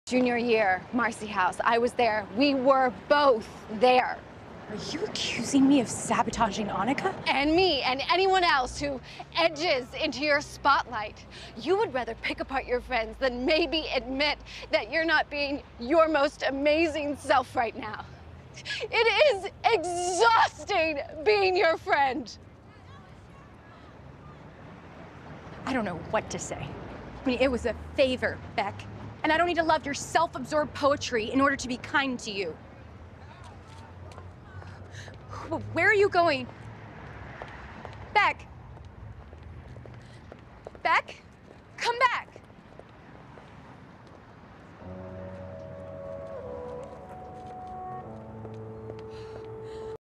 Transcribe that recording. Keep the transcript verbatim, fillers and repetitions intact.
Junior year, Marcy House. I was there. We were both there. Are you accusing me of sabotaging Annika? And me and anyone else who edges into your spotlight. You would rather pick apart your friends than maybe admit that you're not being your most amazing self right now. It is exhausting being your friend. I don't know what to say. I mean, it was a favor, Beck. And I don't need to love your self-absorbed poetry in order to be kind to you. Where are you going?